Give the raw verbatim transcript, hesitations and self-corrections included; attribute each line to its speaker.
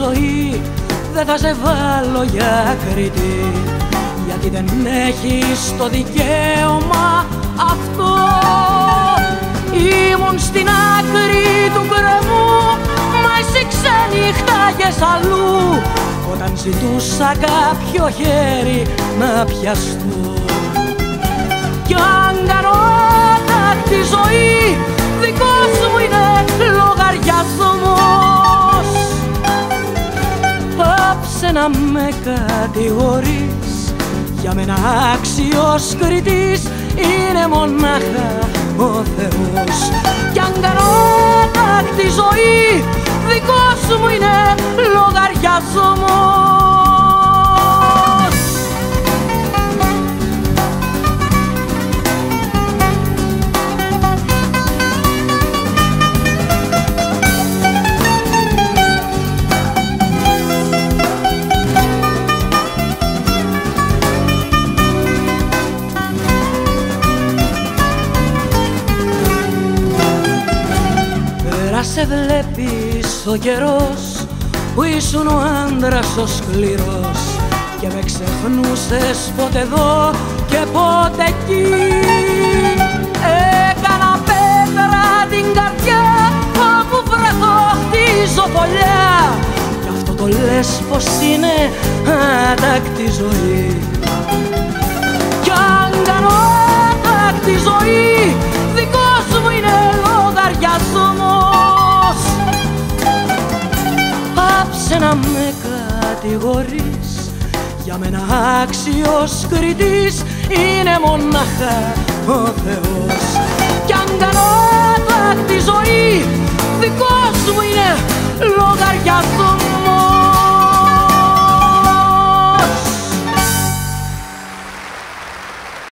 Speaker 1: ζωή δεν θα σε βάλω για κριτή, γιατί δεν έχεις το δικαίωμα αυτό. Ήμουν στην άκρη του γκρεμού, μα εσύ ξενυχτάγες αλλού, όταν ζητούσα κάποιο χέρι να πιαστώ. Κι αν κάνω άτακτη ζωή, δικός μου είναι λογαριασμός. Πάψε να με κατηγορείς, για μένα άξιος κριτής είναι μονάχα ο Θεός. Κι αν κάνω άτακτη ζωή, δικός μου είναι λογαριασμός. Σε βλέπεις ο καιρός που ήσουν ο άντρας ο σκληρός, και με ξεχνούσες πότε εδώ και πότε εκεί. Έκανα πέτρα την καρδιά, όπου βρεθώ χτίζω φωλιά, κι αυτό το λες πως είναι άτακτη ζωή. Κι αν κάνω άτακτη ζωή, δικός μου είναι λογαριασμός. Πάψε να με κατηγορείς, για μένα άξιος κριτής είναι μονάχα ο Θεός. Κι αν κάνω άτακτη ζωή,